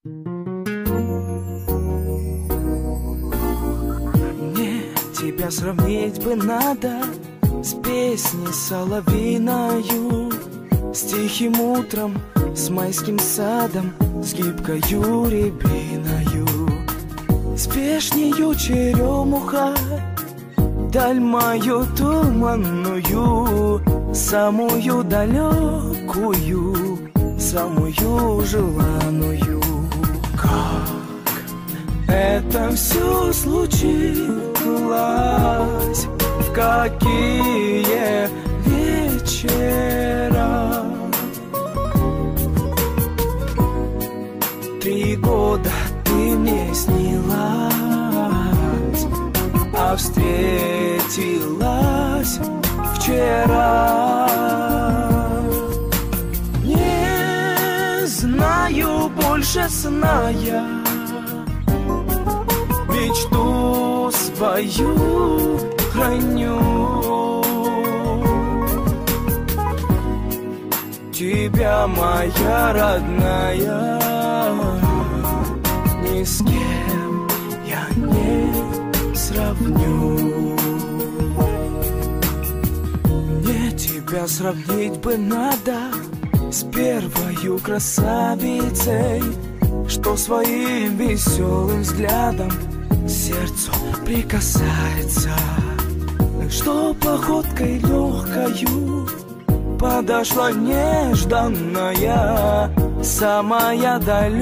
Мне тебя сравнить бы надо с песней соловьиною, с тихим утром, с майским садом, с гибкою рябиною, с вешнею черемухой, даль мою туманную, самую далекую, самую желанную. Как это все случилось, в какие вечера? 3 года ты мне снилась, а встретилась вчера. Не знаю больше сна я, мечту свою храню. Тебя, моя родная, ни с кем я не сравню. Мне тебя сравнить бы надо с первою красавицей, что своим веселым взглядом к сердцу прикасается, что походкой легкою подошла нежданная, самая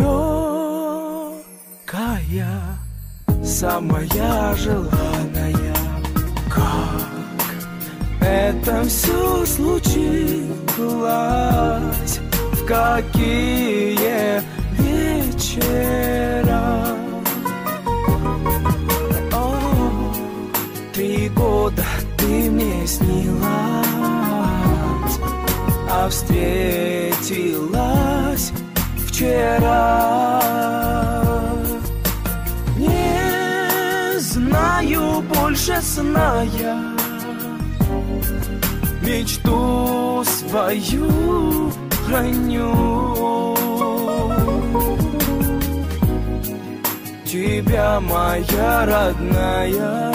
далекая, самая желанная. Как это все случилось, в какие вечера? 3 года ты мне снилась, а встретилась вчера. Не знаю больше сна я, мечту свою храню. Тебя, моя родная,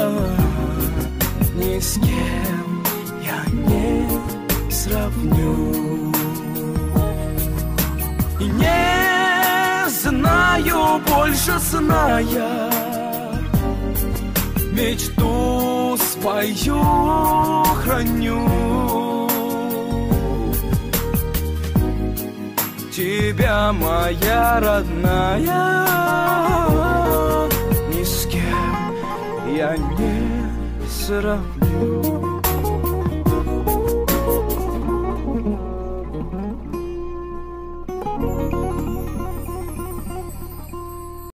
ни с кем я не сравню. И не знаю больше сна я, мечту свою храню. Тебя, моя родная, ни с кем я не сравню.